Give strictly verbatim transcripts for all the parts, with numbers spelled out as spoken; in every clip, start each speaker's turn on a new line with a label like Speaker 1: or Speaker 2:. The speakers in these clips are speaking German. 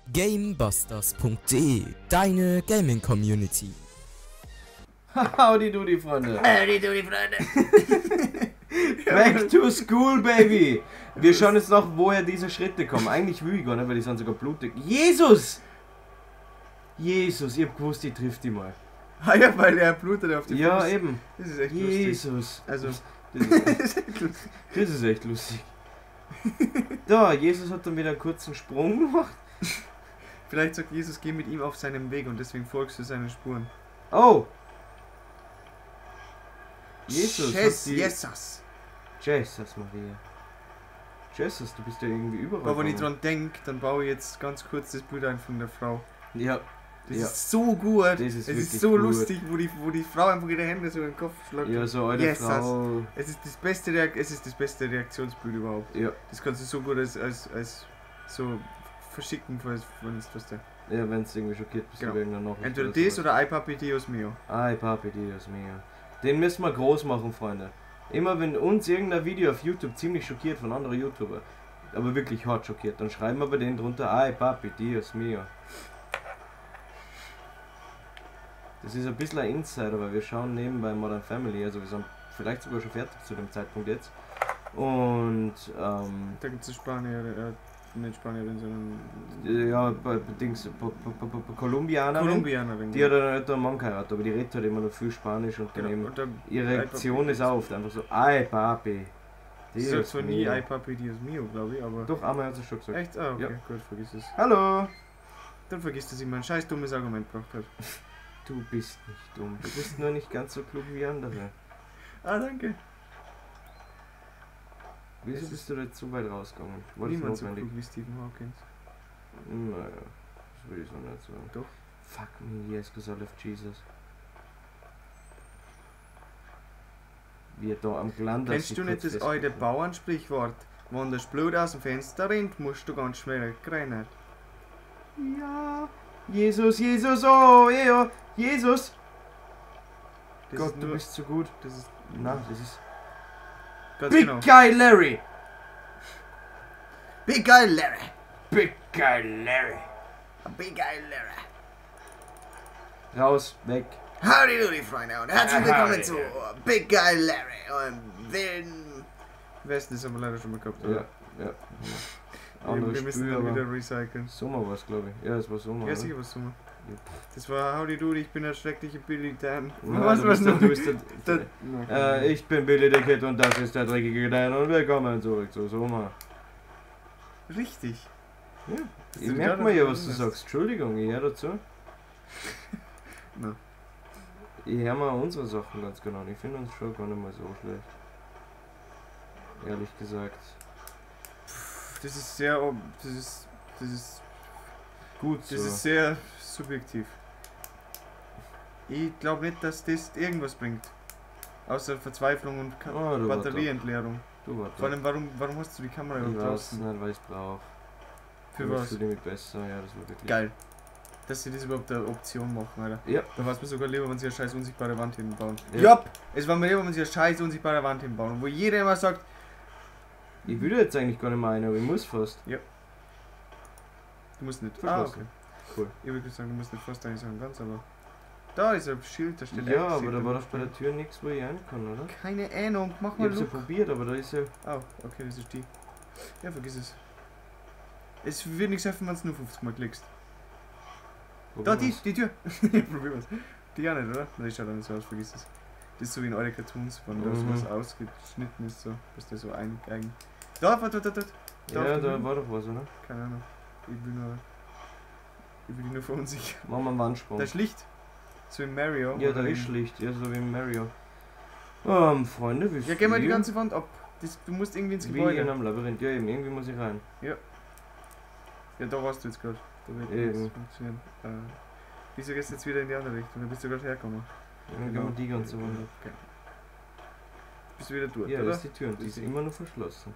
Speaker 1: Gamebusters punkt de, deine Gaming-Community.
Speaker 2: Howdy doody, Freunde.
Speaker 3: Howdy doody, Freunde.
Speaker 2: Back to school, baby. Wir schauen jetzt noch, woher diese Schritte kommen. Eigentlich will ich gar nicht, weil die sind sogar blutig. Jesus! Jesus, ich hab gewusst, ich triff die mal.
Speaker 3: Ah ja, weil er blutet auf die Fuß.
Speaker 2: Ja, eben.
Speaker 3: Das ist echt
Speaker 2: Jesus.
Speaker 3: lustig. Also,
Speaker 2: Das ist, das ist echt lustig. Da, Jesus hat dann wieder einen kurzen Sprung gemacht.
Speaker 3: vielleicht sagt Jesus, geh mit ihm auf seinem Weg und deswegen folgst du seinen Spuren.
Speaker 2: Oh! Jesus
Speaker 3: Jesus,
Speaker 2: hat die...
Speaker 3: Jesus.
Speaker 2: Jesus, Maria. Jesus, du bist ja irgendwie überall.
Speaker 3: Aber wenn ich
Speaker 2: gegangen.
Speaker 3: dran denke, dann baue ich jetzt ganz kurz das Bild ein von der Frau.
Speaker 2: Ja,
Speaker 3: Das
Speaker 2: ja.
Speaker 3: ist so gut.
Speaker 2: Das ist
Speaker 3: es
Speaker 2: wirklich
Speaker 3: ist so
Speaker 2: gut.
Speaker 3: lustig, wo die, wo die Frau einfach ihre Hände so in den Kopf schlägt.
Speaker 2: Ja, so eine
Speaker 3: Jesus.
Speaker 2: Frau.
Speaker 3: Es ist das beste Reak es ist das beste Reaktionsbild überhaupt.
Speaker 2: Ja,
Speaker 3: Das kannst du so gut als, als, als so verschicken, falls wenn es was der.
Speaker 2: ja wenn es irgendwie schockiert bist,
Speaker 3: Genau.
Speaker 2: wegen einer Nachricht.
Speaker 3: Entweder
Speaker 2: oder
Speaker 3: das
Speaker 2: sowas.
Speaker 3: oder Ay Papi Dios Mio.
Speaker 2: Ay, Papi, Dios mio. Den müssen wir groß machen, Freunde. Immer wenn uns irgendein Video auf YouTube ziemlich schockiert von anderen YouTuber, aber wirklich hart schockiert, dann schreiben wir bei denen drunter Ay, Papi, Dios mio. Das ist ein bisschen ein Insider, weil wir schauen nebenbei Modern Family, also wir sind vielleicht sogar schon fertig zu dem Zeitpunkt jetzt. Und ähm,
Speaker 3: Da gibt es Spanier, äh, nicht Spanierin, sondern
Speaker 2: ja, bei bei Dings, bei- bei- bei- bei Kolumbianerin,
Speaker 3: Kolumbianerin.
Speaker 2: die hat einen älteren Mann geheiratet, aber die redet halt immer noch viel Spanisch und dann
Speaker 3: genau.
Speaker 2: eben
Speaker 3: Und dann
Speaker 2: ihre
Speaker 3: Ay
Speaker 2: Reaktion
Speaker 3: Papi
Speaker 2: ist
Speaker 3: Dios
Speaker 2: oft einfach so, Ay, Papi.
Speaker 3: Sie sagt
Speaker 2: Dios
Speaker 3: zwar nie
Speaker 2: mio.
Speaker 3: Ay Papi Dios Mio, glaube ich, aber.
Speaker 2: Doch, einmal hat sie schon gesagt.
Speaker 3: Echt? Ah, okay,
Speaker 2: Ja.
Speaker 3: gut, vergiss es.
Speaker 2: Hallo!
Speaker 3: Dann vergisst dass ich mein scheiß dummes Argument gebracht habe.
Speaker 2: Du bist nicht dumm, du bist nur nicht ganz so klug wie andere.
Speaker 3: Ah, danke.
Speaker 2: Wieso
Speaker 3: Es
Speaker 2: bist du da jetzt so weit rausgegangen? War das
Speaker 3: Niemand so
Speaker 2: notwendig?
Speaker 3: klug wie Stephen Hawkins.
Speaker 2: Naja, das will ich so nicht sagen.
Speaker 3: Doch.
Speaker 2: Fuck me, yes, cause I love Jesus. Wie er da am Glander
Speaker 3: Kennst du nicht das alte Bauernsprichwort? Wenn das Blut aus dem Fenster rennt, musst du ganz schnell rennen.
Speaker 2: Ja, Jesus, Jesus, oh, ja, Jesus!
Speaker 3: Das
Speaker 2: Gott,
Speaker 3: ist
Speaker 2: du
Speaker 3: nur,
Speaker 2: bist so gut.
Speaker 3: das ist
Speaker 2: Na, das ist...
Speaker 3: ganz
Speaker 2: Big
Speaker 3: genau.
Speaker 2: Guy Larry!
Speaker 3: Big Guy Larry!
Speaker 2: Big Guy Larry!
Speaker 3: Big Guy Larry!
Speaker 2: Raus, weg.
Speaker 3: Howdy doody, Freunde, und herzlich
Speaker 2: Ah,
Speaker 3: willkommen
Speaker 2: howdy.
Speaker 3: zu Big Guy Larry und den... Wer ist das? Haben wir leider schon mal gehabt,
Speaker 2: Ja,
Speaker 3: oder?
Speaker 2: ja. ja.
Speaker 3: Wir,
Speaker 2: Andere
Speaker 3: wir müssen
Speaker 2: Spür,
Speaker 3: dann
Speaker 2: aber
Speaker 3: wieder recyceln.
Speaker 2: Sommer war es, glaube ich. Ja, es war Sommer.
Speaker 3: Ja,
Speaker 2: oder?
Speaker 3: sicher was Sommer.
Speaker 2: Ja.
Speaker 3: Das war Howdy doody, ich bin der schreckliche Billy Dan.
Speaker 2: Ja,
Speaker 3: was
Speaker 2: du
Speaker 3: was
Speaker 2: bist der,
Speaker 3: noch?
Speaker 2: du bist der,
Speaker 3: Der-
Speaker 2: äh, ich bin Billy der Kid und das ist der dreckige Dan und willkommen zurück zu Sommer.
Speaker 3: Richtig.
Speaker 2: Ja,
Speaker 3: Dass
Speaker 2: ich
Speaker 3: du
Speaker 2: merke
Speaker 3: da
Speaker 2: mal ja,
Speaker 3: noch
Speaker 2: was du
Speaker 3: drin
Speaker 2: sagst. Entschuldigung, ich höre dazu.
Speaker 3: Na.
Speaker 2: Ich höre mal unsere Sachen ganz genau. Ich finde uns schon gar nicht mal so schlecht. Ehrlich gesagt.
Speaker 3: Das ist sehr, ob- das ist, das ist,
Speaker 2: Gut
Speaker 3: das
Speaker 2: so.
Speaker 3: ist sehr subjektiv. Ich glaube nicht, dass das irgendwas bringt. Außer Verzweiflung und Ka
Speaker 2: Ah, du
Speaker 3: Batterieentleerung.
Speaker 2: Du warte.
Speaker 3: Vor allem, warum, warum hast du die Kamera
Speaker 2: Ich
Speaker 3: überhaupt
Speaker 2: weiß
Speaker 3: draußen?
Speaker 2: nicht, weil ich es brauche.
Speaker 3: Für was?
Speaker 2: Fühle mich besser, ja, das war wirklich.
Speaker 3: Geil. Dass sie das überhaupt eine Option machen, Alter.
Speaker 2: Ja.
Speaker 3: Da war es mir sogar lieber, wenn sie eine scheiß unsichtbare Wand hinbauen.
Speaker 2: Ja.
Speaker 3: Ja. Es war mir lieber, wenn sie eine scheiß unsichtbare Wand hinbauen. Wo jeder immer sagt,
Speaker 2: Ich würde jetzt eigentlich gar nicht meinen, aber ich muss fast.
Speaker 3: du musst nicht. Ah,
Speaker 2: Verschlossen.
Speaker 3: okay.
Speaker 2: Cool.
Speaker 3: Ich würde sagen, du musst nicht fast eigentlich sagen, ganz, aber. Da ist ein Schild, da steht
Speaker 2: Ja,
Speaker 3: Exit
Speaker 2: aber da
Speaker 3: und
Speaker 2: war doch bei der Tür nichts, wo ich rein kann, oder?
Speaker 3: Keine Ahnung, mach
Speaker 2: Ich
Speaker 3: mal
Speaker 2: hab's ja
Speaker 3: Look.
Speaker 2: probiert, aber da ist ja.
Speaker 3: Oh, okay, das ist die. Ja, vergiss es. Es wird nichts helfen, wenn du nur fünfzig Mal klickst. Da, die, die Tür. Probier was. Die auch nicht, oder? Nein, die schaut auch nicht so aus, vergiss es. Das ist so wie in eure Cartoons, wenn da
Speaker 2: Mhm.
Speaker 3: sowas ausgeschnitten ist, so, dass der so ein, eigen. Da, da, da, da, da.
Speaker 2: Ja,
Speaker 3: auf
Speaker 2: da
Speaker 3: dem Boden.
Speaker 2: war doch was, oder?
Speaker 3: Keine Ahnung. Ich bin nur. Ich bin nur verunsichert.
Speaker 2: Machen wir einen Wandsprung.
Speaker 3: Da ist Licht. So in Mario.
Speaker 2: Ja, da
Speaker 3: oder
Speaker 2: ist
Speaker 3: in-
Speaker 2: schlicht, ja, so wie in Mario. Ähm, Freunde, wie
Speaker 3: Ja, geh mal die
Speaker 2: viel?
Speaker 3: ganze Wand ab. Das, du musst irgendwie ins
Speaker 2: Wie
Speaker 3: Gebäude.
Speaker 2: in einem Labyrinth, ja eben, irgendwie muss ich rein.
Speaker 3: Ja, da warst du jetzt gerade. Da wird
Speaker 2: Eben.
Speaker 3: nichts funktionieren. Äh, wieso gehst du jetzt wieder in die andere Richtung? Da bist du gerade hergekommen.
Speaker 2: Dann gehen wir die ganze Runde.
Speaker 3: Okay. Bist du wieder durch,
Speaker 2: Ja,
Speaker 3: oder?
Speaker 2: das ist die Tür und die ist immer noch verschlossen.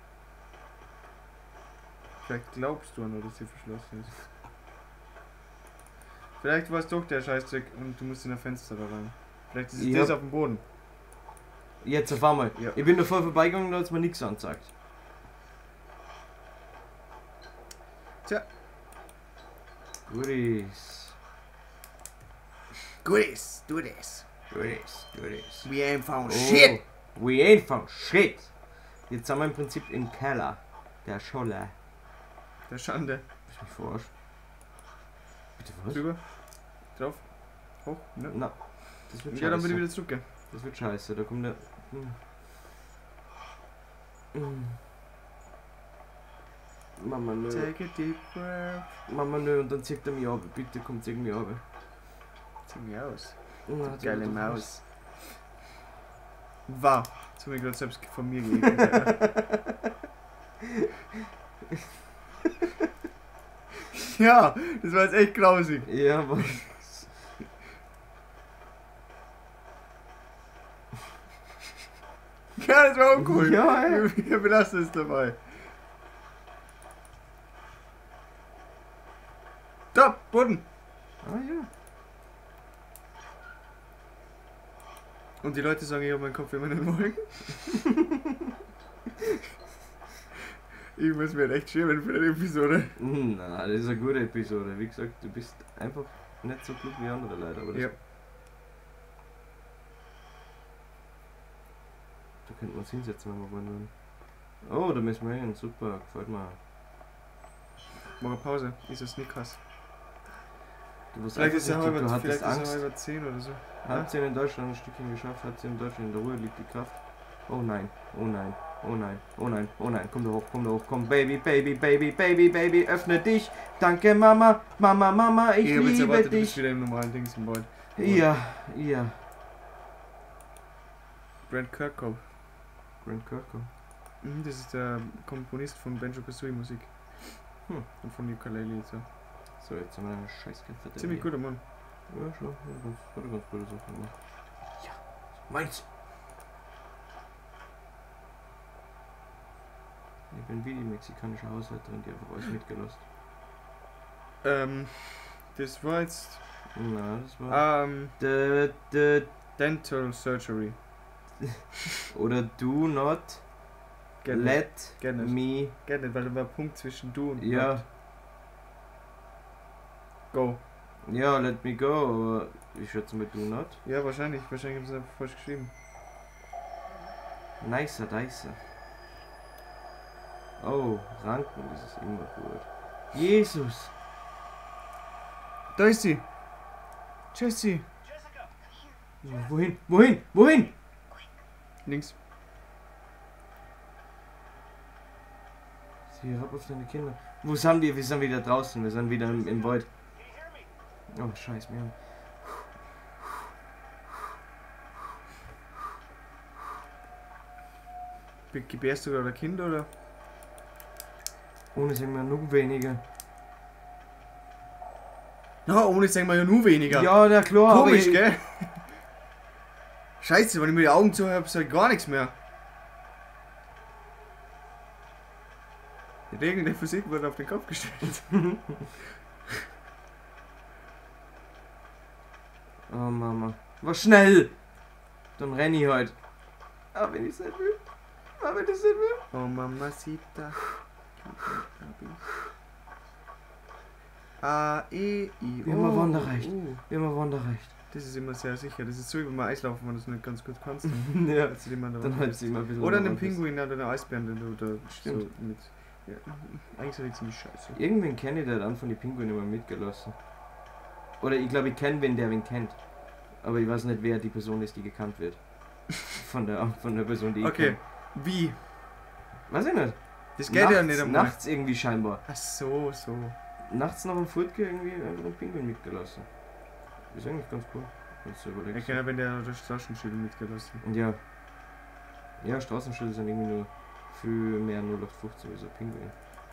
Speaker 3: Vielleicht glaubst du nur, dass sie verschlossen ist. Vielleicht war es doch der Scheißdreck und du musst in ein Fenster da rein. Vielleicht ist es
Speaker 2: Ja.
Speaker 3: das auf dem Boden.
Speaker 2: Jetzt auf einmal.
Speaker 3: Ja.
Speaker 2: Ich bin da voll vorbeigegangen, da hat's mir nichts angezeigt.
Speaker 3: Tja.
Speaker 2: Goodies.
Speaker 3: Goodies, do this.
Speaker 2: Goodies, goodies.
Speaker 3: We ain't found
Speaker 2: Oh,
Speaker 3: shit.
Speaker 2: we ain't found shit. Jetzt sind wir im Prinzip im Keller. Der Scholle.
Speaker 3: Der Schande.
Speaker 2: Ich mich verarscht. Bitte was?
Speaker 3: Drüber. Drauf. Hoch. Ne?
Speaker 2: Na, das wird
Speaker 3: Ja, dann bitte
Speaker 2: scheiße.
Speaker 3: wieder zurück.
Speaker 2: Das wird scheiße, da kommt der... Hm. Hm. Mama nö.
Speaker 3: Take a deep breath.
Speaker 2: Mama nö, und dann zieht er mich ab. Bitte kommt zieh mich ab.
Speaker 3: Zieh mich aus.
Speaker 2: Na, das
Speaker 3: Geile
Speaker 2: wird doch
Speaker 3: Maus. Wow. Das habe ich gerade selbst von mir gegeben. Alter. Ja, das war jetzt echt grausig.
Speaker 2: was. Ja, aber...
Speaker 3: Ja, das war auch cool.
Speaker 2: Ja, ey.
Speaker 3: Wir belassen es dabei. Da, Boden.
Speaker 2: Ah ja.
Speaker 3: Und die Leute sagen, ich habe meinen Kopf immer nicht morgen. Ich muss mir echt schämen für die Episode.
Speaker 2: Na, das ist eine gute Episode. Wie gesagt, du bist einfach nicht so klug wie andere Leute. Aber das
Speaker 3: Ja.
Speaker 2: Da könnten wir uns hinsetzen, wenn wir wollen. Oh, da müssen wir hin. Super, gefällt mir.
Speaker 3: Morgen Pause, ist es Snickers.
Speaker 2: Du warst
Speaker 3: Vielleicht
Speaker 2: einfach
Speaker 3: ist er
Speaker 2: richtig,
Speaker 3: halber,
Speaker 2: du
Speaker 3: vielleicht
Speaker 2: hattest
Speaker 3: ist er
Speaker 2: Angst.
Speaker 3: halber zehn oder so.
Speaker 2: Hat sie in Deutschland ein Stückchen geschafft, hat sie in Deutschland in der Ruhe liegt die Kraft. Oh nein, oh nein, oh nein, oh nein, oh nein, komm da hoch, komm da hoch, komm, Baby, Baby, Baby, Baby, Baby, öffne dich. Danke Mama, Mama, Mama, ich
Speaker 3: Ich hab jetzt
Speaker 2: liebe
Speaker 3: erwartet, du bist
Speaker 2: dich.
Speaker 3: wieder im normalen Dings im Wald.
Speaker 2: Ja, ja.
Speaker 3: Brent Kirkhope.
Speaker 2: Grant Kirkhope.
Speaker 3: Mhm, das ist der Komponist von Banjo Kazooie Musik.
Speaker 2: Hm.
Speaker 3: Und von Ukulele und so.
Speaker 2: So, jetzt haben wir eine Scheißkämpfe.
Speaker 3: Ziemlich guter Mann.
Speaker 2: Ja, schon. Hat er ganz, hat er ganz gute Sachen gemacht. Ja, meins. Ich bin wie die mexikanische Haushälterin, die einfach alles mitgelost.
Speaker 3: Ähm, das war jetzt.
Speaker 2: Na, das war...
Speaker 3: Ähm,
Speaker 2: D, d,
Speaker 3: Dental Surgery.
Speaker 2: oder do not
Speaker 3: Get it.
Speaker 2: let
Speaker 3: Get it.
Speaker 2: me...
Speaker 3: Geht nicht, weil da war ein Punkt zwischen du und
Speaker 2: Ja,
Speaker 3: not. Go.
Speaker 2: ja, let me go, aber ich schätze mal do not.
Speaker 3: Ja, wahrscheinlich. Wahrscheinlich haben sie einfach falsch geschrieben.
Speaker 2: Nicer, dicer. Oh, Ranken, das ist immer gut. Jesus!
Speaker 3: Da ist sie. Jessie.
Speaker 2: Ja, wohin? Wohin? Wohin?
Speaker 3: Links.
Speaker 2: Sieh herab auf deine Kinder. Wo sind wir? Wir sind wieder draußen. Wir sind wieder im, im Wald. Oh, scheiß mir.
Speaker 3: Be- Gebärst du gerade ein Kind oder?
Speaker 2: Ohne sagen wir noch weniger.
Speaker 3: Ja, ohne sagen wir ja nur weniger.
Speaker 2: Ja, na klar.
Speaker 3: Komisch,
Speaker 2: aber ich,
Speaker 3: gell? Scheiße, wenn ich mir die Augen zu habe, sag ich gar nichts mehr. Die Regeln der Physik wurden auf den Kopf gestellt.
Speaker 2: Oh Mama. War schnell! Dann renn ich halt. Aber wenn ich es nicht will. Aber wenn ich es nicht will.
Speaker 3: Oh Mamacita. A, E, I,
Speaker 2: Wir haben
Speaker 3: O.
Speaker 2: ein Wanderrecht.
Speaker 3: U.
Speaker 2: Wir haben ein Wanderrecht.
Speaker 3: Das ist immer sehr sicher. Das ist so wie beim Eislaufen, wenn du es nicht ganz gut kannst.
Speaker 2: Ja.
Speaker 3: Dann, du jemand
Speaker 2: Dann halt sie immer ein bisschen.
Speaker 3: oder einen
Speaker 2: runter bist.
Speaker 3: Pinguin oder einen Eisbären, den du da
Speaker 2: Stimmt.
Speaker 3: so mit. Ja, eigentlich ist das ziemlich scheiße.
Speaker 2: Irgendwen kenne ich, der hat einen von den Pinguinen immer mitgelassen. Oder ich glaube, ich kenne wen, der wen kennt. Aber ich weiß nicht, wer die Person ist, die gekannt wird. Von der, von der Person, die ich
Speaker 3: Okay,
Speaker 2: kenne.
Speaker 3: wie?
Speaker 2: Weiß ich nicht.
Speaker 3: Das geht
Speaker 2: nachts,
Speaker 3: ja nicht einmal.
Speaker 2: Nachts irgendwie scheinbar.
Speaker 3: Ach so, so.
Speaker 2: Nachts nach dem Furtge irgendwie einfach einen Pinguin mitgelassen. Ist eigentlich ganz cool. Kannst du
Speaker 3: Ich
Speaker 2: überlegen.
Speaker 3: kann ja, wenn der das Straßenschild mitgelassen.
Speaker 2: Ja. Ja, Straßenschilder sind irgendwie nur viel mehr null acht fünfzehn wie so ein Pinguin.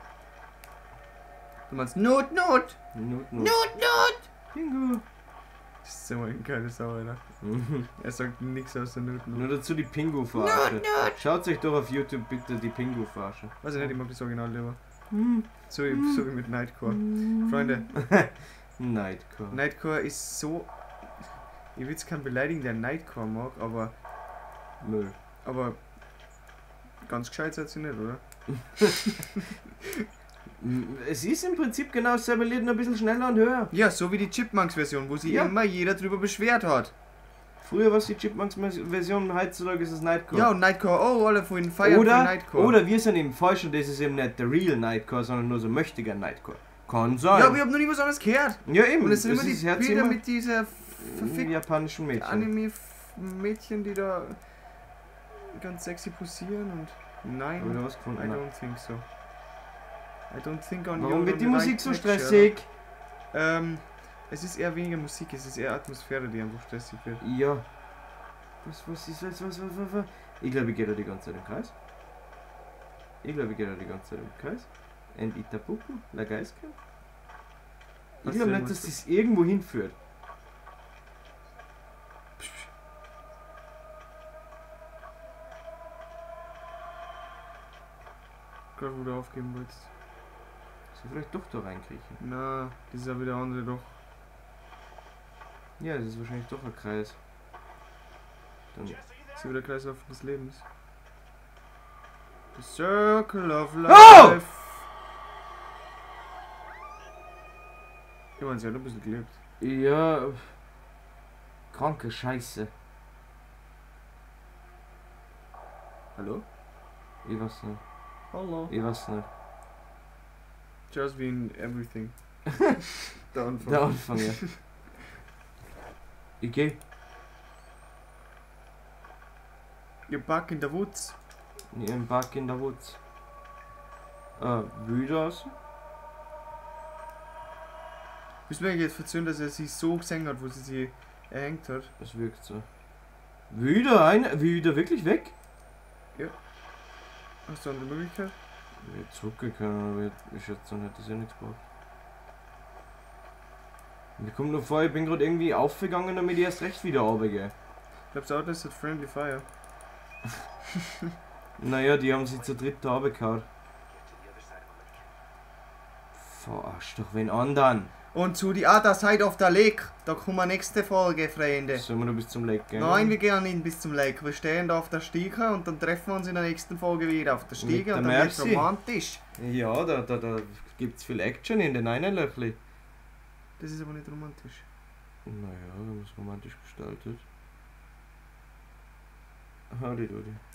Speaker 3: Du meinst Not, Not!
Speaker 2: Not, not.
Speaker 3: Not, Not!
Speaker 2: Pingu.
Speaker 3: Das ist so ein geiles Sau, Alter. Er sagt nichts außer Not,
Speaker 2: Nur
Speaker 3: Not.
Speaker 2: dazu die Pingu-Verarsche. Schaut euch doch auf YouTube bitte die Pingu-Verarsche.
Speaker 3: Weiß ich nicht, ich mag das Original lieber.
Speaker 2: Hm.
Speaker 3: So wie, so wie mit Nightcore. Freunde,
Speaker 2: Nightcore.
Speaker 3: Nightcore ist so. Ich will jetzt keinen beleidigen, der Nightcore mag, aber.
Speaker 2: Müll.
Speaker 3: Aber. Ganz gescheit seid ihr nicht, oder?
Speaker 2: Es ist im Prinzip genau dasselbe Lied, nur ein bisschen schneller und höher.
Speaker 3: Ja, so wie die Chipmunks-Version, wo sich
Speaker 2: Ja.
Speaker 3: immer jeder drüber beschwert hat.
Speaker 2: Früher war es die Chipmunks-Version, heutzutage ist es Nightcore.
Speaker 3: Ja, und Nightcore, oh, alle von feiern von
Speaker 2: Oder,
Speaker 3: Nightcore.
Speaker 2: oder wir sind eben falsch und das ist eben nicht der real Nightcore, sondern nur so möchtiger Nightcore. Kann sein.
Speaker 3: Ja, aber ich hab noch nie was anderes gehört.
Speaker 2: Ja, eben.
Speaker 3: Und es sind
Speaker 2: das
Speaker 3: immer die
Speaker 2: ist Herz
Speaker 3: Bilder
Speaker 2: immer
Speaker 3: mit dieser verfickten
Speaker 2: japanischen Mädchen.
Speaker 3: Anime-Mädchen, die da ganz sexy posieren und... Nein,
Speaker 2: Oder was gefunden?
Speaker 3: I
Speaker 2: Nein.
Speaker 3: don't think so. I don't think on
Speaker 2: Warum
Speaker 3: your
Speaker 2: wird die
Speaker 3: right
Speaker 2: Musik so
Speaker 3: track,
Speaker 2: stressig?
Speaker 3: Sherlock. Ähm, es ist eher weniger Musik, es ist eher Atmosphäre, die einfach stressig wird.
Speaker 2: Ja. Was, was ist was, was, was, was, was? Ich glaube, ich gehe da die ganze Zeit im Kreis. Ich glaube, ich gehe da die ganze Zeit im Kreis. En Itapupu, La Geiska. Ich
Speaker 3: Was
Speaker 2: glaube
Speaker 3: denn,
Speaker 2: nicht, dass
Speaker 3: was-
Speaker 2: das irgendwo hinführt.
Speaker 3: Gerade wo du aufgeben wolltest.
Speaker 2: Soll ich vielleicht doch da reinkriechen?
Speaker 3: Na, das ist ja wieder andere doch.
Speaker 2: Ja, das ist wahrscheinlich doch ein Kreis. Dann
Speaker 3: Das ist ja wieder Kreislauf des Lebens. The Circle of Life.
Speaker 2: Oh!
Speaker 3: Ich meine, sie hat ein bisschen gelebt.
Speaker 2: Ja. Kranke Scheiße.
Speaker 3: Hallo?
Speaker 2: Ich weiß nicht.
Speaker 3: Hallo.
Speaker 2: Ich weiß nicht.
Speaker 3: Just wie in everything. Der Anfang.
Speaker 2: Der Anfang, ja. Ich geh.
Speaker 3: You're back in the woods.
Speaker 2: Im Park in der Woods. Äh, wieder aus?
Speaker 3: Müssen wir eigentlich jetzt verzögern, dass er sie so gesehen hat, wo sie sie erhängt hat?
Speaker 2: Es wirkt so. Wieder ein, wieder wirklich weg?
Speaker 3: Hast du eine andere Möglichkeit?
Speaker 2: Ich hätte zurückgehen können, aber ich schätze nicht, dass er nichts braucht. Mir kommt nur vor, ich bin gerade irgendwie aufgegangen, damit ich erst recht wieder runtergehe.
Speaker 3: Glaubst du auch, das hat Friendly Fire?
Speaker 2: Naja, die haben sich zu dritt da runtergehauen. Verarsch doch wen anderen.
Speaker 3: Und zu die Other Side of the Lake. Da kommen nächste Folge, Freunde.
Speaker 2: Sollen wir noch bis zum Lake gehen?
Speaker 3: Nein, wir gehen nicht bis zum Lake. Wir stehen da auf der Stiege und dann treffen wir uns in der nächsten Folge wieder auf der Stiege
Speaker 2: der
Speaker 3: und dann wird's
Speaker 2: Merci.
Speaker 3: romantisch.
Speaker 2: Ja, da, da, da gibt's viel Action in den einen Löchli.
Speaker 3: Das ist aber nicht romantisch.
Speaker 2: Naja, wenn man es romantisch gestaltet. Howdy doody.